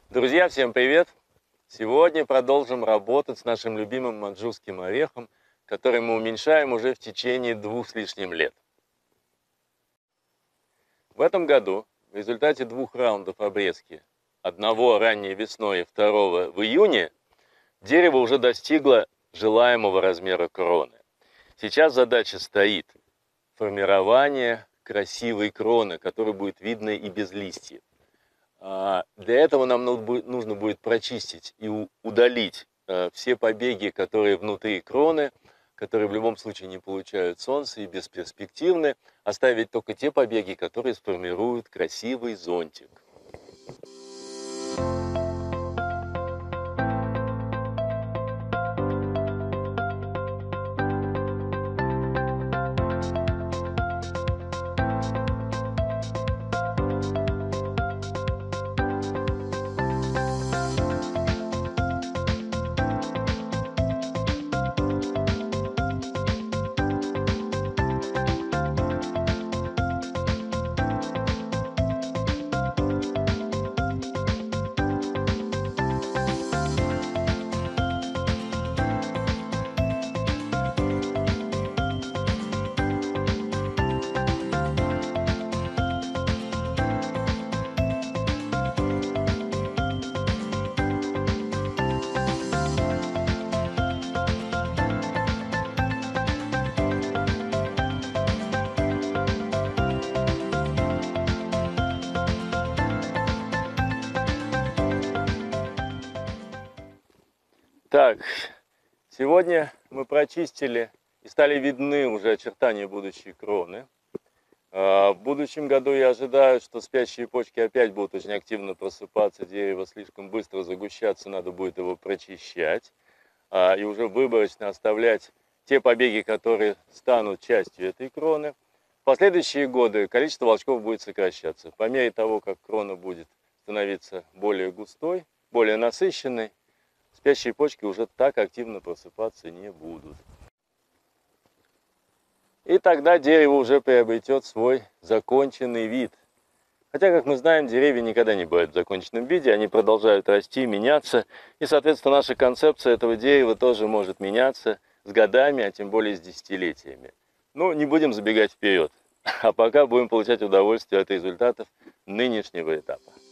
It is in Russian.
Друзья, всем привет! Сегодня продолжим работать с нашим любимым маньчжурским орехом, который мы уменьшаем уже в течение 2 с лишним лет. В этом году в результате 2 раундов обрезки, одного ранней весной и второго в июне, дерево уже достигло желаемого размера кроны. Сейчас задача стоит формирование красивой кроны, которая будет видна и без листьев. Для этого нам нужно будет прочистить и удалить все побеги, которые внутри кроны, которые в любом случае не получают солнца и бесперспективны, оставить только те побеги, которые сформируют красивый зонтик. Так, сегодня мы прочистили и стали видны уже очертания будущей кроны. В будущем году я ожидаю, что спящие почки опять будут очень активно просыпаться, дерево слишком быстро загущаться, надо будет его прочищать и уже выборочно оставлять те побеги, которые станут частью этой кроны. В последующие годы количество волчков будет сокращаться. По мере того, как крона будет становиться более густой, более насыщенной, спящие почки уже так активно просыпаться не будут. И тогда дерево уже приобретет свой законченный вид. Хотя, как мы знаем, деревья никогда не бывают в законченном виде, они продолжают расти, меняться. И, соответственно, наша концепция этого дерева тоже может меняться с годами, а тем более с десятилетиями. Но не будем забегать вперед, а пока будем получать удовольствие от результатов нынешнего этапа.